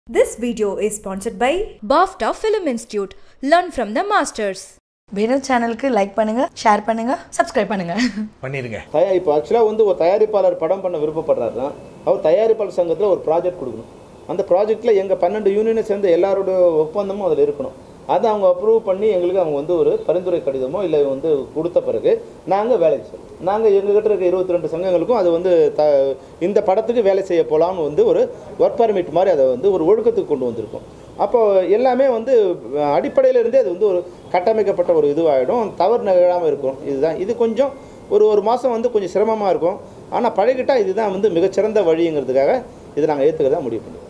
This video is sponsored by BAFTA Film Institute. Learn from the masters. Vishal channel ku like பண்ணுங்க share பண்ணுங்க subscribe பண்ணுங்க பண்ணிருங்க. இப்போ ஆக்சுவலா ஒரு தயாரிப்பாளர் படம் பண்ண விருப்பப்படுறாருன்னா அவர் தயாரிப்பாளர் சங்கத்துல ஒரு ப்ராஜெக்ட் கொடுக்கணும். அந்த ப்ராஜெக்ட்ல எங்க 12 யூனியனை சேர்ந்த எல்லாரோட ஒப்பந்தமும் அதில் இருக்கணும். அதை அவங்க அப்ரூவ் பண்ணி எங்களுக்கு அவங்க ஒரு பரிந்துரை கடிதமோ இல்லை கொடுத்த பிறகு நாங்கள் வேலைக்கு சொல்லுவோம். நாங்கள் எங்ககிட்ட இருக்க 22 சங்கங்களுக்கும் அது இந்த படத்துக்கு வேலை செய்ய போகலான்னு ஒரு ஒர்க் பர்மிட் மாதிரி அதை ஒரு ஒழுக்கத்துக்கு கொண்டு வந்திருக்கோம். அப்போ எல்லாமே அடிப்படையிலிருந்தே அது ஒரு கட்டமைக்கப்பட்ட ஒரு இதுவாகிடும், தவறு நிகழாமல் இருக்கும். இதுதான் இது கொஞ்சம் ஒரு மாதம் கொஞ்சம் சிரமமாக இருக்கும். ஆனால் பழகிட்டால் இதுதான் மிகச்சிறந்த வழிங்கிறதுக்காக இதை நாங்கள் ஏற்றுக்கிறதா முடிவு பண்ணுவோம்.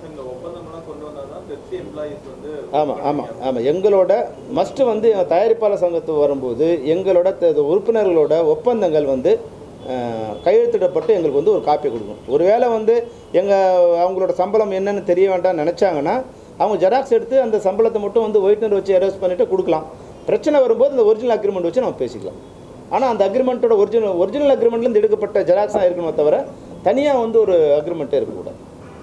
ஆமாம் எங்களோட மஸ்ட்டு தயாரிப்பாளர் சங்கத்துக்கு வரும்போது எங்களோட உறுப்பினர்களோட ஒப்பந்தங்கள் கையெழுத்திடப்பட்டு எங்களுக்கு ஒரு காப்பி கொடுக்கணும். ஒருவேளை அவங்களோட சம்பளம் என்னென்னு தெரிய வேண்டாம்னு நினச்சாங்கன்னா அவங்க ஜெராக்ஸ் எடுத்து அந்த சம்பளத்தை மட்டும் ஒயிட்னர் வச்சு எரேஸ் பண்ணிவிட்டு கொடுக்கலாம். பிரச்சனை வரும்போது இந்த ஒரிஜினல் அக்ரிமெண்ட் வச்சு நம்ம பேசிக்கலாம். ஆனால் அந்த அக்ரிமெண்ட்டோட ஒரிஜினல் அக்ரிமெண்ட்லேருந்து எடுக்கப்பட்ட ஜெராக்ஸாக இருக்கணுமே தவிர தனியாக ஒரு அக்ரிமெண்ட்டே இருக்கக்கூடாது.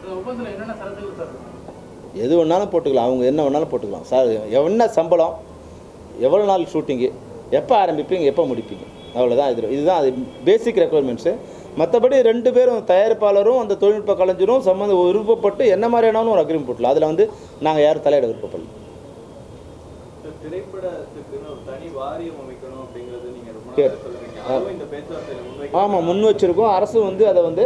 எது வேணாலும் போட்டுக்கலாம், அவங்க என்ன வேணாலும் போட்டுக்கலாம். சார் என்ன சம்பளம், எவ்வளோ நாள் ஷூட்டிங்கு, எப்போ ஆரம்பிப்பீங்க, எப்போ முடிப்பீங்க, அவ்வளோதான். இதுதான் அது பேசிக் ரெக்குவயர்மெண்ட்ஸு. மற்றபடி 2 பேரும் தயாரிப்பாளரும் அந்த தொழில்நுட்ப கலைஞரும் விருப்பப்பட்டு என்ன மாதிரியானாலும் ஒரு அக்ரிமெண்ட் போட்டலாம். அதில் நாங்கள் யாரும் தலையிட விருப்பப்படல. ஆமாம், முன் வச்சுருக்கோம். அரசு அதை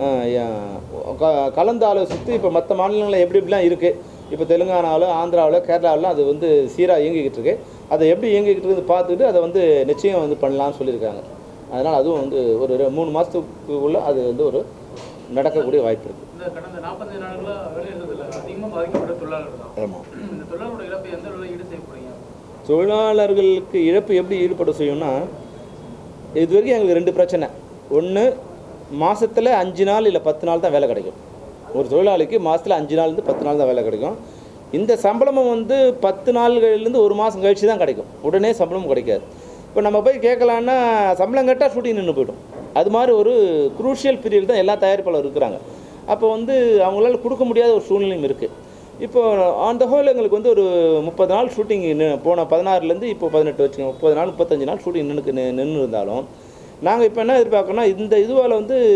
கலந்து ஆலோசித்து இப்போ மற்ற மாநிலங்களில் எப்படிலாம் இருக்குது, இப்போ தெலுங்கானாவில், ஆந்திராவில், கேரளாவில் அது சீராக இயங்கிக்கிட்டு இருக்கு. அதை எப்படி இயங்கிக்கிட்டு இருக்குது பார்த்துக்கிட்டு அதை நிச்சயம் பண்ணலாம்னு சொல்லியிருக்காங்க. அதனால் அதுவும் ஒரு 3 மாதத்துக்குள்ளே அது ஒரு நடக்கக்கூடிய வாய்ப்பு இருக்குது. தொழிலாளர்களுக்கு இழப்பு எப்படி ஈடுபட செய்யும்னா, இது வரைக்கும் எங்களுக்கு 2 பிரச்சனை. ஒன்று, மாதத்தில் 5 நாள் இல்லை 10 நாள் தான் வேலை கிடைக்கும். ஒரு தொழிலாளிக்கு மாதத்தில் 5 நாள்லேருந்து 10 நாள் தான் வேலை கிடைக்கும். இந்த சம்பளமும் 10 நாள்கள்லேருந்து 1 மாதம் கழிச்சு தான் கிடைக்கும். உடனே சம்பளமும் கிடைக்காது. இப்போ நம்ம போய் கேட்கலான்னா சம்பளம் கேட்டால் ஷூட்டிங் நின்று போய்டும். அது மாதிரி ஒரு குரூஷியல் பீரியட் தான் எல்லா தயாரிப்பாளரும் இருக்கிறாங்க. அப்போ அவங்களால கொடுக்க முடியாத ஒரு சூழ்நிலையும் இருக்குது. இப்போ ஆன் த ஹோல் எங்களுக்கு ஒரு 30 நாள் ஷூட்டிங் போன 16லேருந்து இப்போ 18 வச்சுக்கோங்க, 30 நாள் 35 நாள் ஷூட்டிங் நின்று இருந்தாலும் நாங்கள் இப்போ என்ன எதிர்பார்க்கணும்னா, இந்த இதுவால்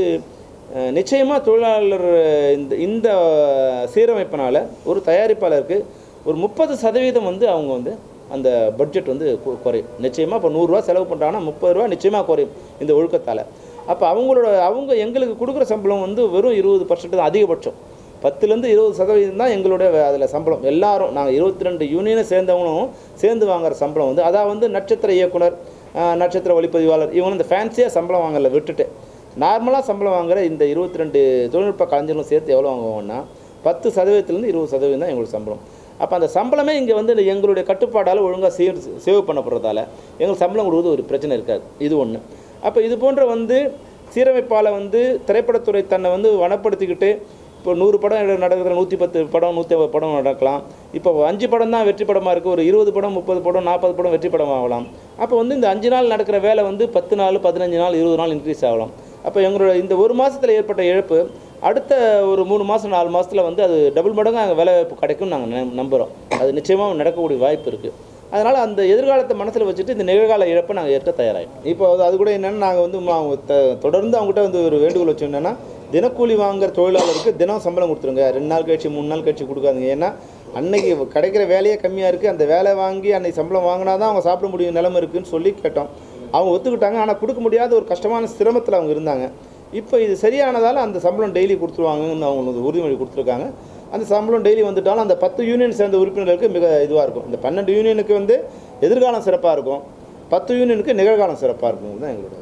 நிச்சயமாக தொழிலாளர் இந்த சீரமைப்பினால் ஒரு தயாரிப்பாளருக்கு ஒரு 30% அவங்க அந்த பட்ஜெட் குறையும். நிச்சயமாக இப்போ 100 ரூபா செலவு பண்ணுறாங்கன்னா 30 ரூபா நிச்சயமாக குறையும் இந்த ஒழுக்கத்தால். அப்போ அவங்க எங்களுக்கு கொடுக்குற சம்பளம் வெறும் 20% தான் அதிகபட்சம். 10லேருந்து 20% தான் எங்களுடைய அதில் சம்பளம். எல்லாரும் நாங்கள் 22 யூனியனை சேர்ந்தவங்களும் சேர்ந்து வாங்குகிற சம்பளம் அதாவது நட்சத்திர இயக்குனர், நட்சத்திர ஒளிப்பதிவாளர், இவங்க இந்த ஃபேன்சியாக சம்பளம் வாங்கல விட்டுட்டு நார்மலாக சம்பளம் வாங்குகிற இந்த 22 தொழில்நுட்ப கலைஞர்களும் சேர்த்து எவ்வளோ வாங்குவோம்னா 10%லேருந்து 20% தான் எங்களுக்கு சம்பளம். அப்போ அந்த சம்பளமே இங்கே எங்களுடைய கட்டுப்பாடால் ஒழுங்காக சேவ் பண்ணப்படுறதால எங்களுக்கு சம்பளம் கொடுக்குறது ஒரு பிரச்சனை இருக்காது. இது ஒன்று. அப்போ இது போன்ற சீரமைப்பால் திரைப்படத்துறை தன்னை வனப்படுத்திக்கிட்டு இப்போ 100 படம் நடக்கிற 110 படம் 150 படம் நடக்கலாம். இப்போ 5 படம் தான் வெற்றி படமாக இருக்குது. ஒரு 20 படம் 30 படம் 40 படம் வெற்றி படம் ஆகலாம். அப்போ இந்த 5 நாள் நடக்கிற வேலை 10 நாள் 15 நாள் 20 நாள் இன்க்ரீஸ் ஆகலாம். அப்போ எங்களோட இந்த 1 மாதத்தில் ஏற்பட்ட இழப்பு அடுத்த ஒரு 3 மாதம் 4 மாதத்தில் அது டபுள் மடங்கு அங்கே வேலை வாய்ப்பு கிடைக்கும் நாங்கள் நம்புகிறோம். அது நிச்சயமாக நடக்கக்கூடிய வாய்ப்பு இருக்குது. அதனால் அந்த எதிர்காலத்தை மனசில் வச்சுட்டு இந்த நிகழ்கால இழப்பை நாங்கள் ஏற்க தயாராகிடும். இப்போ அது கூட என்னென்னா நாங்கள் தொடர்ந்து அவங்ககிட்ட ஒரு வேண்டுகோள் வச்சு என்னென்னா, தினக்கூலி வாங்குகிற தொழிலாளருக்கு தினம் சம்பளம் கொடுத்துருங்க. 2 நாள் கழிச்சு 3 நாள் கழிச்சு கொடுக்காதுங்க. ஏன்னா அன்னைக்கு கிடைக்கிற வேலையே கம்மியாக இருக்குது. அந்த வேலை வாங்கி அன்னைக்கு சம்பளம் வாங்கினா தான் அவங்க சாப்பிட முடியும் நிலைமை இருக்குதுன்னு சொல்லி கேட்டோம். அவங்க ஒத்துக்கிட்டாங்க. ஆனால் கொடுக்க முடியாத ஒரு கஷ்டமான சிரமத்தில் அவங்க இருந்தாங்க. இப்போ இது சரியானதால் அந்த சம்பளம் டெய்லி கொடுத்துருவாங்கன்னு அவங்க உறுதிமொழி கொடுத்துருக்காங்க. அந்த சம்பளம் டெய்லி வந்துட்டாலும் அந்த 10 யூனியன் சேர்ந்த உறுப்பினர்களுக்கு மிக இதுவாக இருக்கும். இந்த 12 யூனியனுக்கு எதிர்காலம் சிறப்பாக இருக்கும், 10 யூனியனுக்கு நிகழ்காலம் சிறப்பாக இருக்கும் தான் எங்களோட.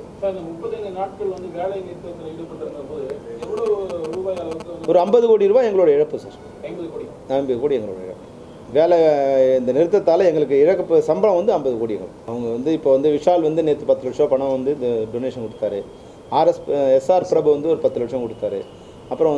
ஒரு 50 கோடி ரூபாய் எங்களோட இழப்பு சார். 50 கோடி எங்களோட இழப்பு. வேலை இந்த நிறுத்தத்தால் எங்களுக்கு இழப்பு சம்பளம் 50 கோடி. அவங்க இப்போ விஷால் நேற்று 10 லட்சம் பணம் டொனேஷன் கொடுத்தாரு. SR பிரபு ஒரு 10 லட்சம் கொடுத்தாரு. அப்புறம்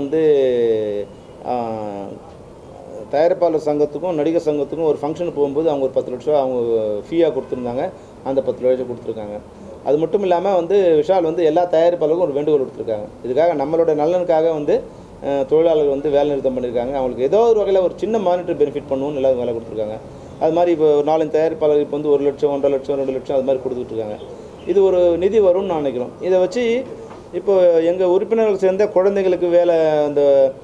தயாரிப்பாளர் சங்கத்துக்கும் நடிகர் சங்கத்துக்கும் ஒரு ஃபங்க்ஷனுக்கு போகும்போது அவங்க ஒரு 10 லட்சம் அவங்க ஃபீயாக கொடுத்துருந்தாங்க. அந்த 10 லட்சம் கொடுத்துருக்காங்க. அது மட்டும் இல்லாமல் விஷால் எல்லா தயாரிப்பாளருக்கும் ஒரு வேண்டுகோள் கொடுத்துருக்காங்க. இதுக்காக நம்மளோட நலனுக்காக தொழிலாளர்கள் வந்து வேலை நிறுத்தம் பண்ணியிருக்காங்க. அவங்களுக்கு ஏதோ ஒரு வகையில் ஒரு சின்ன மானிட்டரி பெனிஃபிட் பண்ணுவோம்னு எல்லாரும் வேலை கொடுத்துருக்காங்க. அது மாதிரி இப்போ 4 தயாரிப்பாளர் இப்போ வந்து 1 லட்சம் 1.5 லட்சம் 2 லட்சம் அது மாதிரி கொடுத்துட்ருக்காங்க. இது ஒரு நிதி வரும்னு நான் நினைக்கிறோம். இதை வச்சு இப்போ எங்கள் உறுப்பினர்கள் சேர்ந்த குழந்தைங்களுக்கு வேலை அந்த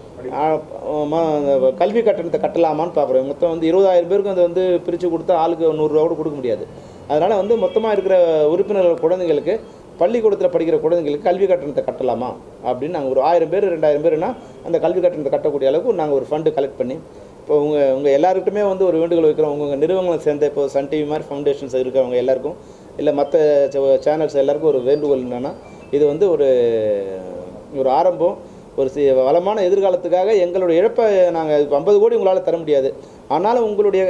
கல்வி கட்டணத்தை கட்டலாமான்னு பார்க்குறோம். மொத்தம் வந்து 20,000 பேருக்கு அதை வந்து பிரித்து கொடுத்தா ஆளுக்கு 100 ரூபா கூட கொடுக்க முடியாது. அதனால் வந்து மொத்தமாக இருக்கிற உறுப்பினர்கள் குழந்தைங்களுக்கு பள்ளிக்கூடத்தில் படிக்கிற குழந்தைங்களுக்கு கல்வி கட்டணத்தை கட்டலாமா அப்படின்னு நாங்கள் ஒரு 1000 பேர் 2000 பேர்னா அந்த கல்வி கட்டணத்தை கட்டக்கூடிய அளவுக்கு நாங்கள் ஒரு ஃபண்டு கலெக்ட் பண்ணி இப்போ உங்கள் எல்லாருக்கிட்டுமே வந்து ஒரு வேண்டுகோள் வைக்கிறோம். உங்கள் நிறுவனங்களை சேர்ந்த இப்போ சன் டிவி மாதிரி ஃபவுண்டேஷன்ஸ் இருக்கிறவங்க எல்லாருக்கும் இல்லை மற்ற சேனல்ஸ் எல்லாருக்கும் ஒரு வேண்டுகோள் என்னென்னா இது வந்து ஒரு ஆரம்பம், ஒரு வளமான எதிர்காலத்துக்காக எங்களுடைய இழப்பை நாங்கள் 50 கோடி உங்களால் தர முடியாது. ஆனாலும்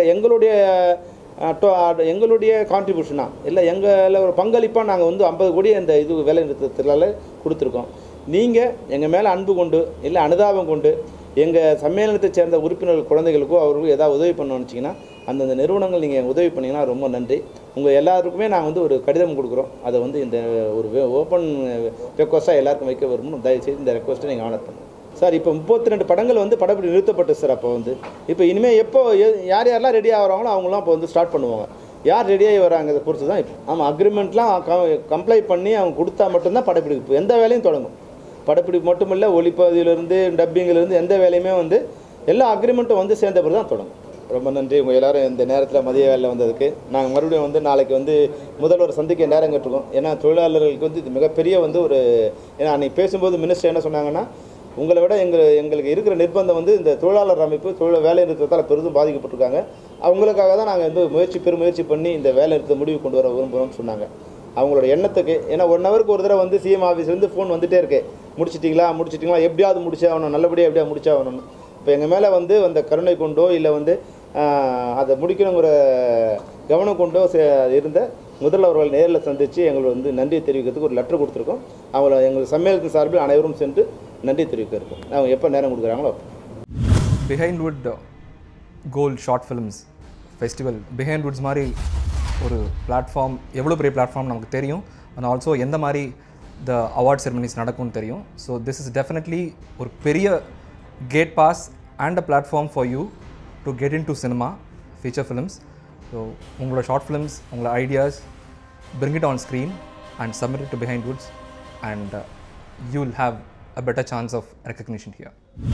எங்களுடைய கான்ட்ரிபியூஷனாக இல்லை எங்களில் ஒரு பங்களிப்பாக நாங்கள் வந்து 50 கோடி அந்த இது வேலை நிறுத்தத்தினால கொடுத்துருக்கோம். நீங்கள் எங்கள் மேலே அன்பு கொண்டு இல்லை அனுதாபம் கொண்டு எங்கள் சம்மேளனத்தை சேர்ந்த உறுப்பினர்கள் குழந்தைகளுக்கோ அவர்களுக்கும் ஏதாவது உதவி பண்ணணும்னு நினச்சிங்கன்னா அந்தந்த நிறுவனங்கள் நீங்கள் உதவி பண்ணிங்கன்னா ரொம்ப நன்றி. உங்கள் எல்லாருக்குமே நாங்கள் வந்து ஒரு கடிதம் கொடுக்குறோம். அதை வந்து இந்த ஒரு ஓப்பன் ரெக்வஸ்ட்டாக எல்லாருக்கும் வைக்க வரும்னு தயவுசெய்து இந்த ரெக்வஸ்ட்டை நீங்கள் ஆனர் பண்ணுங்கள் சார். இப்போ 32 படங்கள் வந்து படப்பிடி நிறுத்தப்பட்டு சார். அப்போ வந்து இப்போ இனிமேல் எப்போ யாரெல்லாம் ரெடி ஆகிறாங்களோ அவங்களாம் இப்போ வந்து ஸ்டார்ட் பண்ணுவாங்க. யார் ரெடியாகி வராங்க அதை பொறுத்து தான். இப்போ ஆமாம் அக்ரிமெண்ட்லாம் கம்ப்ளை பண்ணி அவங்க கொடுத்தா மட்டும்தான் படப்பிடிப்பு எந்த வேலையும் தொடங்கும். படப்பிடிப்பு மட்டும் இல்லை, ஒளிப்பதிவிலேருந்து டப்பிங்கிலேருந்து எந்த வேலையுமே வந்து எல்லா அக்ரிமெண்ட்டும் வந்து சேர்ந்த பிறகு தான் தொடங்கும். ரொம்ப நன்றி உங்கள் எல்லோரும் இந்த நேரத்தில் மதிய வேலையில் வந்ததுக்கு. நாங்கள் மறுபடியும் வந்து நாளைக்கு வந்து முதல்வர் சந்திக்க நேரம் கேட்டிருக்கோம். ஏன்னா தொழிலாளர்களுக்கு வந்து இது மிகப்பெரிய வந்து ஏன்னா அன்றைக்கி பேசும்போது மினிஸ்டர் என்ன சொன்னாங்கன்னா உங்களை விட எங்களுக்கு இருக்கிற நிர்பந்தம் வந்து இந்த தொழிலாளர் அமைப்பு வேலை நிறுத்தத்தால் பெரிதும் பாதிக்கப்பட்டிருக்காங்க. அவங்களுக்காக தான் நாங்கள் வந்து பெருமுயற்சி பண்ணி இந்த வேலை நிறுத்த முடிவு கொண்டு வர விரும்புகிறோம்னு சொன்னாங்க. அவங்களோட எண்ணத்துக்கு ஏன்னா 1 ஹவருக்கு ஒரு தடவை வந்து சிஎம் ஆஃபீஸ்லேருந்து ஃபோன் வந்துகிட்டே இருக்கு, முடிச்சிட்டிங்களா எப்படியாவது முடிச்சாகணும், நல்லபடியாக எப்படியாவது முடிச்சாகணும்னு. இப்போ எங்கள் மேலே வந்து அந்த கருணை கொண்டோ இல்லை வந்து அதை முடிக்கணுங்கிற கவனம் கொண்டோ இருந்த முதல்வர்கள் நேரில் சந்தித்து எங்களுக்கு வந்து நன்றியை தெரிவிக்கிறதுக்கு ஒரு லெட்டர் கொடுத்துருக்கோம். அவங்கள எங்கள் சம்மேளனத்தின் சார்பில் அனைவரும் சென்று நன்றி தெரிவிக்க இருக்கோம். அவங்க எப்போ நேரம் கொடுக்குறாங்களோ. Behindwoods gold short films festival Behindwoods மாதிரி ஒரு பிளாட்ஃபார்ம் எவ்வளோ பெரிய பிளாட்ஃபார்ம் நமக்கு தெரியும். அண்ட் ஆல்சோ எந்த மாதிரி த அவார்ட் செரமனிஸ் நடக்கும்னு தெரியும். ஸோ திஸ் இஸ் டெஃபினெட்லி ஒரு பெரிய gate pass and a platform for you to get in to cinema feature films. So உங்களோட ஷார்ட் ஃபிலிம்ஸ் உங்களோட ideas bring it on screen and submit it to Behind Woods and you will have a better chance of recognition here.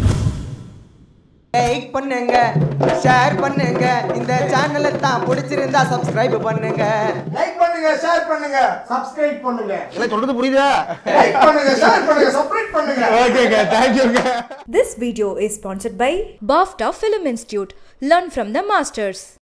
Like பண்ணுங்க, share பண்ணுங்க, இந்த சேனலை தான் பிடிச்சிருந்தா subscribe பண்ணுங்க. Like பண்ணுங்க, ஷேர் பண்ணுங்க, சப்ஸ்கிரைப் பண்ணுங்க. எல்லாம் சொல்றது புரியுதா? லைக் பண்ணுங்க, ஷேர் பண்ணுங்க, சப்ஸ்கிரைப் பண்ணுங்க. ஓகேங்க, தேங்க் யூங்க. This video is sponsored by BAFTA Film Institute. Learn from the masters.